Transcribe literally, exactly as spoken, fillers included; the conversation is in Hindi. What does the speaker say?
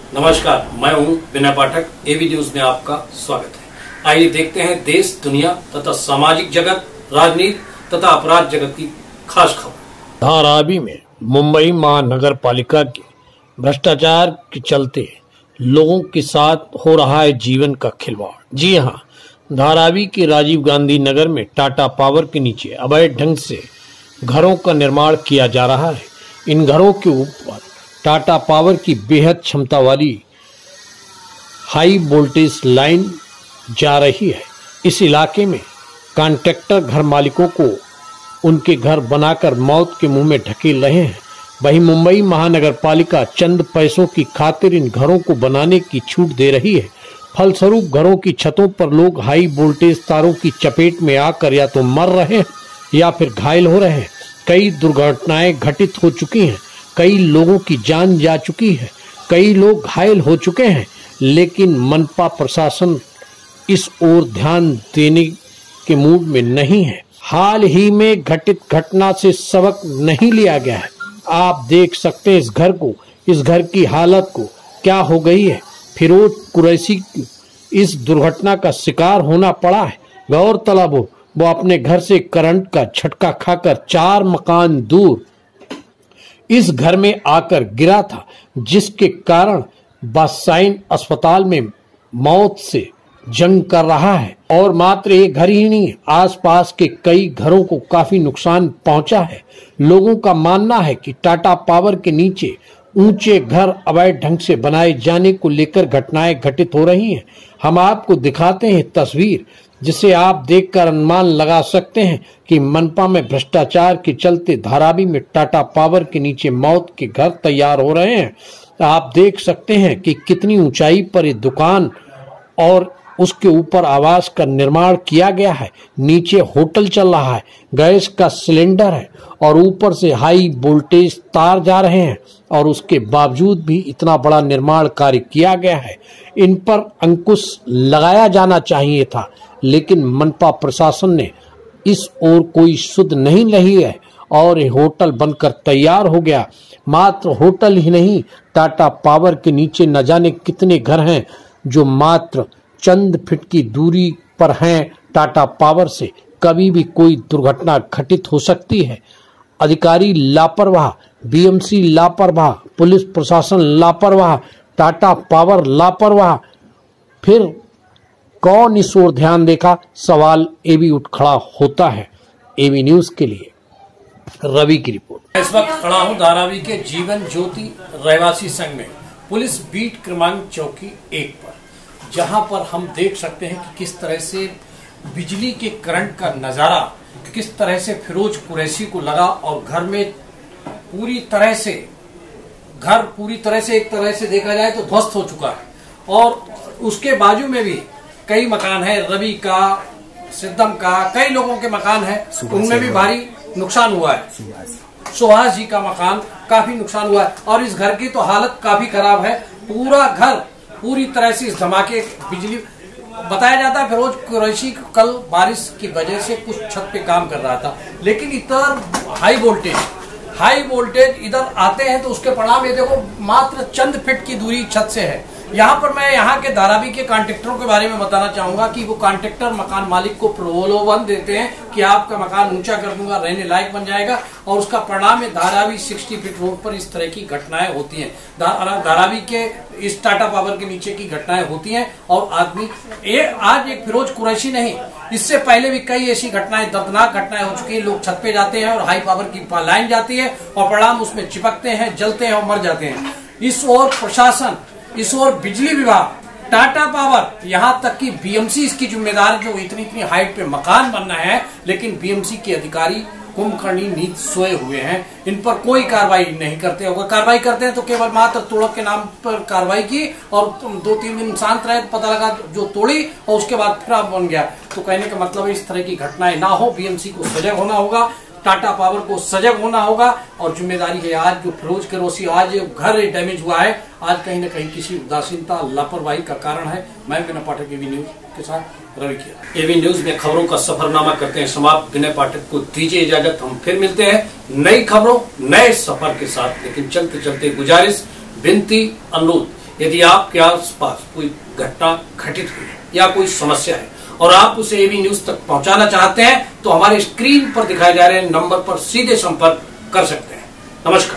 नमस्कार, मैं हूं विनय पाठक। एबी न्यूज में आपका स्वागत है। आइए देखते हैं देश, दुनिया तथा सामाजिक जगत, राजनीति तथा अपराध जगत की खास खबर। धारावी में मुंबई महानगर पालिका के भ्रष्टाचार के चलते लोगों के साथ हो रहा है जीवन का खिलवाड़। जी हां, धारावी के राजीव गांधी नगर में टाटा पावर के नीचे अवैध ढंग से घरों का निर्माण किया जा रहा है। इन घरों के ऊपर टाटा पावर की बेहद क्षमता वाली हाई वोल्टेज लाइन जा रही है। इस इलाके में कॉन्ट्रैक्टर घर मालिकों को उनके घर बनाकर मौत के मुंह में ढकेल रहे हैं। वहीं मुंबई महानगर पालिका चंद पैसों की खातिर इन घरों को बनाने की छूट दे रही है। फलस्वरूप घरों की छतों पर लोग हाई वोल्टेज तारों की चपेट में आकर या तो मर रहे हैं या फिर घायल हो रहे हैं। कई दुर्घटनाएं घटित हो चुकी हैं, कई लोगों की जान जा चुकी है, कई लोग घायल हो चुके हैं, लेकिन मनपा प्रशासन इस ओर ध्यान देने के मूड में नहीं है। हाल ही में घटित घटना से सबक नहीं लिया गया है। आप देख सकते हैं इस घर को, इस घर की हालत को, क्या हो गई है। फिरोज कुरैशी इस दुर्घटना का शिकार होना पड़ा है। गौरतलब हो वो अपने घर से करंट का झटका खाकर चार मकान दूर इस घर में आकर गिरा था, जिसके कारण बादशाहीन अस्पताल में मौत से जंग कर रहा है। और मात्र एक घर ही नहीं, आसपास के कई घरों को काफी नुकसान पहुंचा है। लोगों का मानना है कि टाटा पावर के नीचे ऊंचे घर अवैध ढंग से बनाए जाने को लेकर घटनाएं घटित हो रही हैं। हम आपको दिखाते हैं तस्वीर, जिसे आप देखकर अनुमान लगा सकते हैं कि मनपा में भ्रष्टाचार के चलते धारावी में टाटा पावर के नीचे मौत के घर तैयार हो रहे हैं। आप देख सकते हैं कि कितनी ऊंचाई पर ये दुकान और उसके ऊपर आवास का निर्माण किया गया है। नीचे होटल चल रहा है, गैस का सिलेंडर है और ऊपर से हाई वोल्टेज तार जा रहे हैं, और उसके बावजूद भी इतना बड़ा निर्माण कार्य किया गया है। इन पर अंकुश लगाया जाना चाहिए था, लेकिन मनपा प्रशासन ने इस ओर कोई सुध नहीं रही है और ये होटल बनकर तैयार हो गया। मात्र होटल ही नहीं, टाटा पावर के नीचे न जाने कितने घर हैं जो मात्र चंद फीट की दूरी पर हैं टाटा पावर से। कभी भी कोई दुर्घटना घटित हो सकती है। अधिकारी लापरवाह, बीएमसी लापरवाह, पुलिस प्रशासन लापरवाह, टाटा पावर लापरवाह, फिर कौन इस ओर ध्यान देखा, सवाल ये भी उठ खड़ा होता है। एबी न्यूज के लिए रवि की रिपोर्ट। इस वक्त खड़ा हूं धारावी के जीवन ज्योति रहवासी संघ में, पुलिस बीट क्रमांक चौकी एक पर, जहां पर हम देख सकते हैं कि किस तरह से बिजली के करंट का नजारा किस तरह से फिरोज कुरैशी को लगा और घर में पूरी तरह से घर पूरी तरह से एक तरह से देखा जाए तो ध्वस्त हो चुका है। और उसके बाजू में भी कई मकान है, रवि का, सिद्धम का, कई लोगों के मकान है, उनमें भी भारी नुकसान हुआ है। सुहास जी का मकान काफी नुकसान हुआ है और इस घर की तो हालत काफी खराब है। पूरा घर पूरी तरह से इस धमाके बिजली बताया जाता है। फिरोज कुरैशी कल बारिश की वजह से कुछ छत पे काम कर रहा था, लेकिन इतना हाई वोल्टेज हाई वोल्टेज इधर आते हैं तो उसके परिणाम ये देखो, मात्र चंद फीट की दूरी छत से है। यहाँ पर मैं यहाँ के धारावी के कॉन्ट्रैक्टरों के बारे में बताना चाहूंगा कि वो कॉन्ट्रैक्टर मकान मालिक को प्रलोभन देते हैं कि आपका मकान ऊंचा कर दूंगा, रहने लायक बन जाएगा, और उसका परिणाम है धारावी साठ फीट रोड पर इस तरह की घटनाएं होती हैं। धारावी के इस टाटा पावर के नीचे की घटनाएं होती हैं। और आदमी ये आज एक फिरोज कुरैशी नहीं, इससे पहले भी कई ऐसी घटनाएं, दर्दनाक घटनाएं हो चुकी हैं। लोग छत पे जाते हैं और हाई पावर की लाइन जाती है और परिणाम उसमें चिपकते हैं, जलते हैं और मर जाते हैं। इस ओर प्रशासन, इस ओर बिजली विभाग, टाटा पावर, यहाँ तक कि बीएमसी इसकी जिम्मेदार, जो इतनी इतनी हाइट पे मकान बनना है, लेकिन बीएमसी के अधिकारी कुंभकर्णी नींद सोए हुए हैं। इन पर कोई कार्रवाई नहीं करते। अगर कार्रवाई करते हैं तो केवल मात्र तोड़क के नाम पर कार्रवाई की और दो तीन दिन शांत रहे, पता लगा जो तोड़ी और उसके बाद फिर बन गया। तो कहने का मतलब है इस तरह की घटनाएं ना हो। बीएमसी को सजग होना होगा, टाटा पावर को सजग होना होगा और जिम्मेदारी है। आज जो फिरोज कुरैशी आज घर डैमेज हुआ है, आज कहीं न कहीं किसी उदासीनता, लापरवाही का कारण है। मैं विनय पाठक, एबी न्यूज के साथ रवि किया। एबी न्यूज में खबरों का सफरनामा करते हैं समाप्त। विनय पाठक को दीजिए इजाजत, हम फिर मिलते हैं नई खबरों, नए सफर के साथ। लेकिन चलते चलते गुजारिश, विनती, अनुरोध यदि आपके आसपास कोई घटना घटित हुई है या कोई समस्या है और आप उसे एबी न्यूज तक पहुंचाना चाहते हैं तो हमारे स्क्रीन पर दिखाए जा रहे नंबर पर सीधे संपर्क कर सकते हैं। नमस्कार।